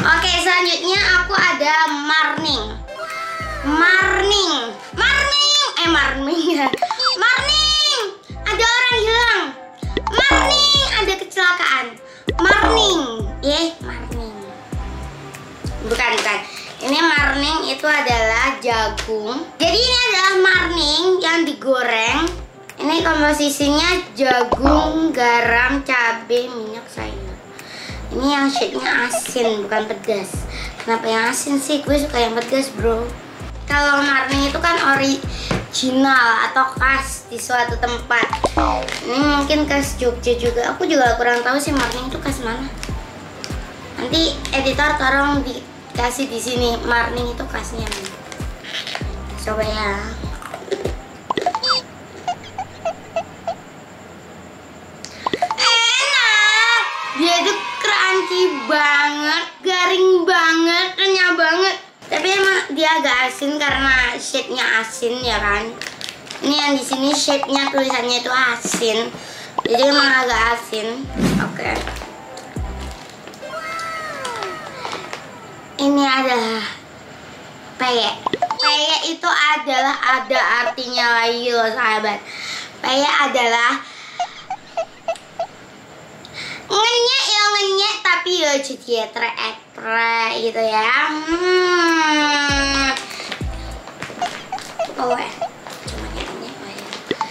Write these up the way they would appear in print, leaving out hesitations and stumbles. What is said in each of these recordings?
Oke, selanjutnya aku ada Marning. Marning, ada orang hilang. Marning, ada kecelakaan. Marning. Bukan. Ini marning itu adalah jagung. Jadi ini adalah marning yang digoreng. Ini komposisinya jagung, garam, cabai, minyak, sayur. Ini yang shade-nya asin, bukan pedas. Kenapa yang asin sih? Gue suka yang pedas, bro. Kalau marning itu kan original atau khas di suatu tempat. Ini mungkin khas Jogja juga. Aku juga kurang tahu sih marning itu khas mana. Nanti editor tolong dikasih di sini marning itu khasnya. Coba ya. Enak. Dia tuh crunchy banget, garing banget, renyah banget. Tapi emang dia agak asin karena shade-nya asin ya kan. Ini yang di sini shade-nya tulisannya itu asin. Jadi emang agak asin. Oke. Ini adalah peyek. Peyek itu adalah ada artinya lagi loh sahabat. Peyek adalah ngenyek tapi ya jadi trek gitu ya. Oh ya. Cuma nyenyek aja.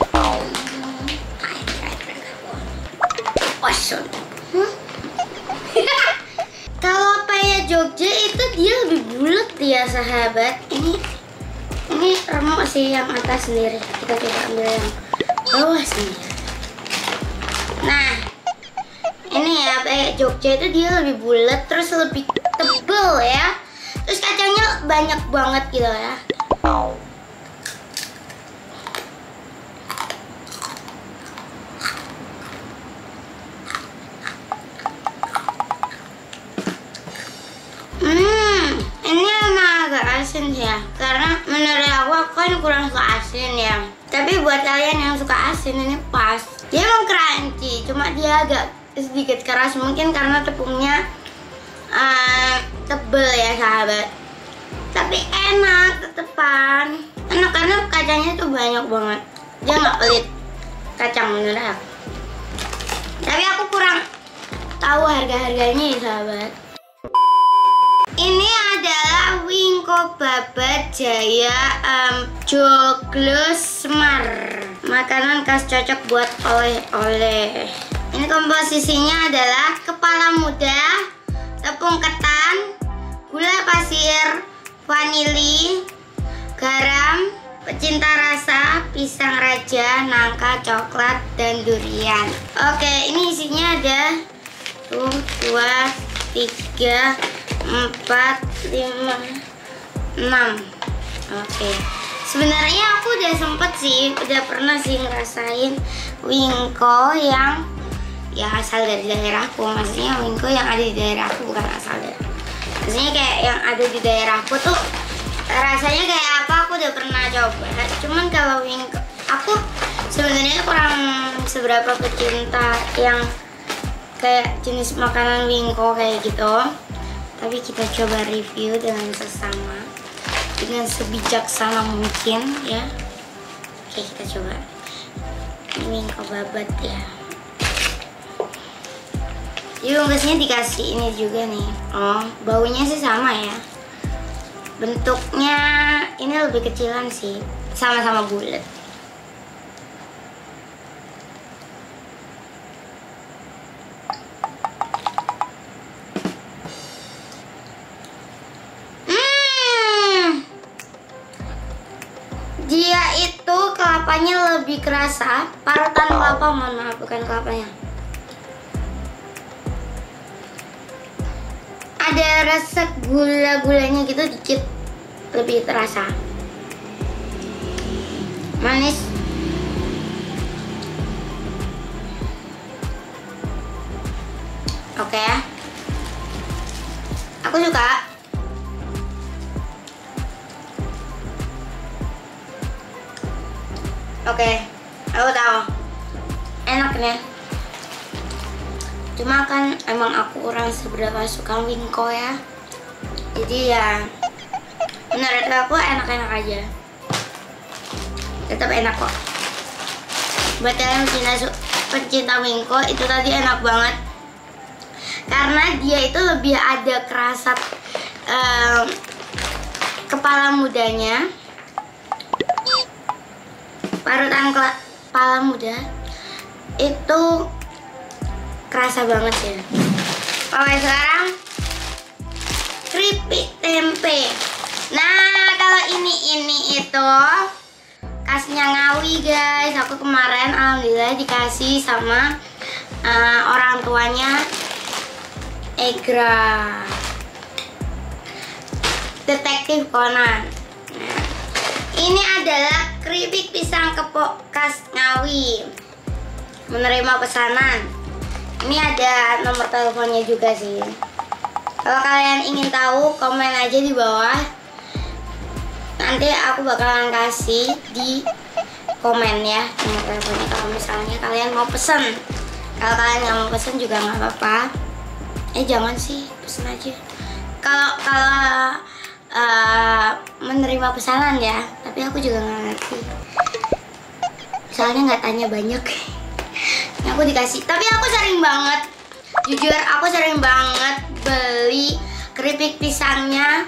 Kalau peyek Jogja itu dia lebih bulat ya sahabat. Ini remuk sih yang atas sendiri. Kita coba ambil yang bawah sendiri. Nah, ini ya peyek Jogja itu dia lebih bulat, terus lebih tebel ya. Terus kacangnya banyak banget gitu ya. Ini emang agak asin sih ya. Karena menurut aku kan kurang suka asin ya. Tapi buat kalian yang suka asin ini pas. Dia emang crunchy, cuma dia agak sedikit keras mungkin karena tepungnya tebel ya sahabat. Tapi enak tetepan. Enak karena kacangnya tuh banyak banget. Dia nggak pelit kacang menurut aku. Tapi aku kurang tahu harga-harganya ya sahabat. Ini adalah Wingko Babat Jaya Joglo Semar. Makanan khas cocok buat oleh-oleh. Ini komposisinya adalah kepala muda, tepung ketan, gula pasir, vanili, garam, pecinta rasa, pisang raja, nangka, coklat, dan durian. Oke, ini isinya ada 1, 2, 3, 4, 5, 6. Oke. Sebenarnya aku udah pernah sih ngerasain Wingko yang ya asal dari daerahku. Maksudnya Wingko yang ada di daerahku, bukan asal dari. Maksudnya kayak yang ada di daerahku tuh rasanya kayak apa aku udah pernah coba. Cuman kalau Wingko aku sebenarnya kurang seberapa pecinta yang kayak jenis makanan Wingko kayak gitu. Tapi kita coba review dengan sesama, dengan sebijaksana mungkin ya. Oke, kita coba Wingko Babat ya. Jadi bungkusnya dikasih ini juga nih. Oh, baunya sih sama ya. Bentuknya ini lebih kecilan sih, sama-sama bulat. Dia itu kelapanya lebih kerasa, parutan kelapa, mohon maaf, bukan kelapanya. Ada rasa gula-gulanya gitu dikit, lebih terasa. Manis. Oke ya. Aku suka. Oke, aku tahu enak nih. Cuma kan emang aku kurang seberapa suka Wingko ya. Jadi ya menurut aku enak-enak aja. Tetap enak kok. Buat kalian pencinta Wingko, itu tadi enak banget. Karena dia itu lebih ada kerasa kepala mudanya. Parutan kepala muda itu kerasa banget ya. Oke, sekarang keripik tempe. Nah, kalau ini itu khasnya Ngawi guys. Aku kemarin alhamdulillah dikasih sama orang tuanya Egra, Detektif Conan. Nah, ini adalah keripik pisang kepok khas Ngawi. Menerima pesanan. Ini ada nomor teleponnya juga sih. Kalau kalian ingin tahu, komen aja di bawah. Nanti aku bakalan kasih di komen ya nomor teleponnya. Kalau misalnya kalian mau pesen. Kalau kalian nggak mau pesen juga nggak apa-apa. Jangan sih, pesen aja. Kalau menerima pesanan ya, tapi aku juga nggak ngerti. Soalnya nggak tanya banyak. Aku dikasih, tapi aku sering banget, jujur aku sering banget beli keripik pisangnya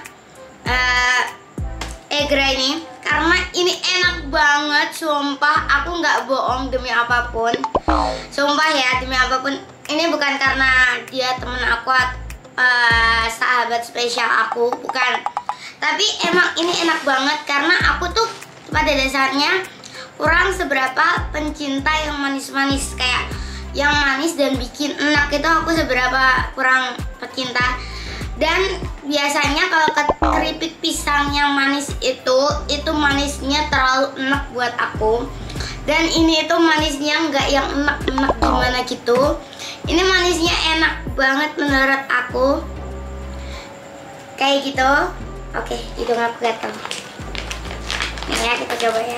Egra ini, karena ini enak banget, sumpah. Aku nggak bohong demi apapun, sumpah ya, demi apapun. Ini bukan karena dia temen aku, sahabat spesial aku, bukan. Tapi emang ini enak banget karena aku tuh pada dasarnya kurang seberapa pencinta yang manis-manis, kayak yang manis dan bikin enak itu aku seberapa kurang pecinta. Dan biasanya kalau keripik pisang yang manis itu manisnya terlalu enak buat aku. Dan ini itu manisnya nggak yang enak-enak gimana gitu. Ini manisnya enak banget menurut aku. Kayak gitu. Oke, hidung aku gatel. Nih ya, kita coba ya.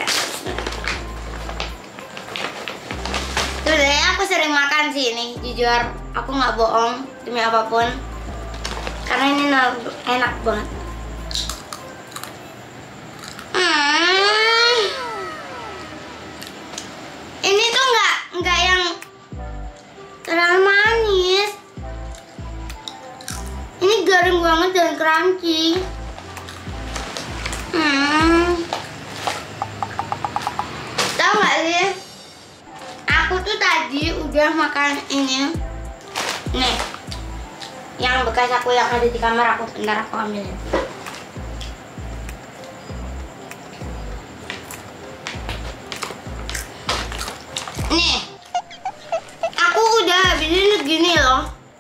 Sebenarnya aku sering makan sih ini, jujur aku nggak bohong demi apapun, karena ini enak banget. Ini tuh nggak yang terlalu manis. Ini garing banget dan crunchy. Tahu nggak sih? Aku tuh tadi udah makan ini. Nih, yang bekas aku yang ada di kamar aku, bentar aku ambilin. Nih, aku udah habisin segini loh.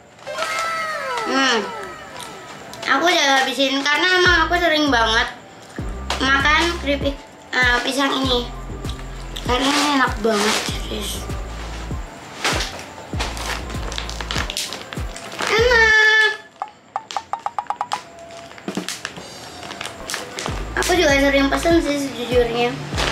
Aku udah habisin karena emang aku sering banget makan keripik pisang ini. Karena ini enak banget, serius. Enak. Aku juga sering pesen sih sejujurnya.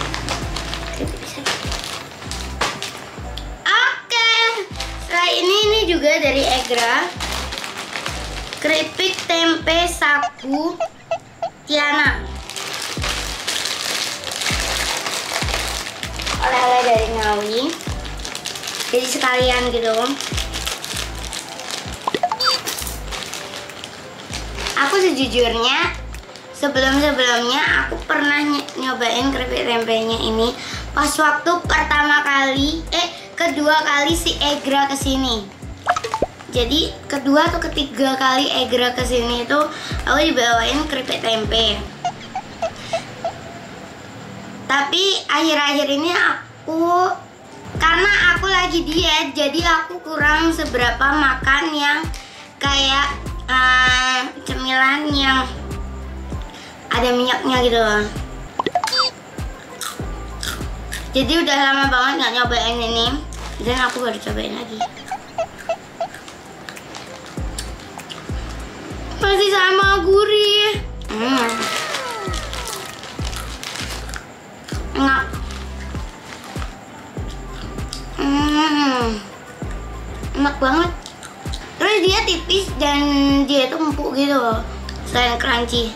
Oke, setelah ini juga dari Egra, keripik tempe sagu Tiana. Oleh-oleh dari Ngawi. Jadi sekalian gitu. Aku sejujurnya sebelumnya aku pernah nyobain keripik tempenya ini pas waktu kedua kali si Egra kesini. Jadi kedua atau ketiga kali Egra kesini itu aku dibawain keripik tempe. Tapi akhir-akhir ini karena aku lagi diet, jadi aku kurang seberapa makan yang kayak cemilan yang ada minyaknya gitu loh. Jadi udah lama banget nggak nyobain ini, dan aku baru cobain lagi. Masih sama gurih. Enak. Enak banget. Terus dia tipis dan dia itu empuk gitu loh. selain crunchy.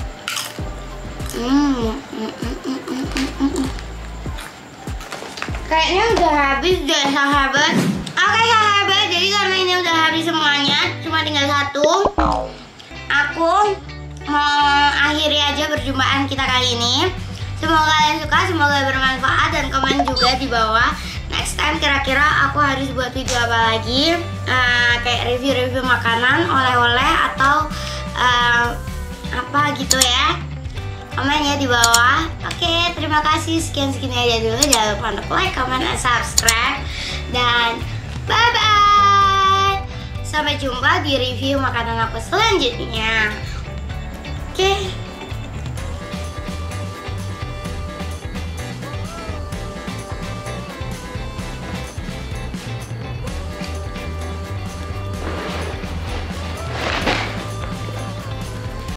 Kayaknya udah habis deh sahabat. Oke sahabat, jadi karena ini udah habis semuanya, cuma tinggal satu. Aku mau akhiri aja perjumpaan kita kali ini. Semoga kalian suka, semoga bermanfaat, dan komen juga di bawah next time kira-kira aku harus buat video apa lagi, kayak review-review makanan, oleh-oleh, atau apa gitu ya. Komen ya di bawah. Oke, terima kasih, sekian aja dulu. Jangan lupa untuk like, comment, dan subscribe, dan bye bye. Sampai jumpa di review makanan aku selanjutnya. Oke.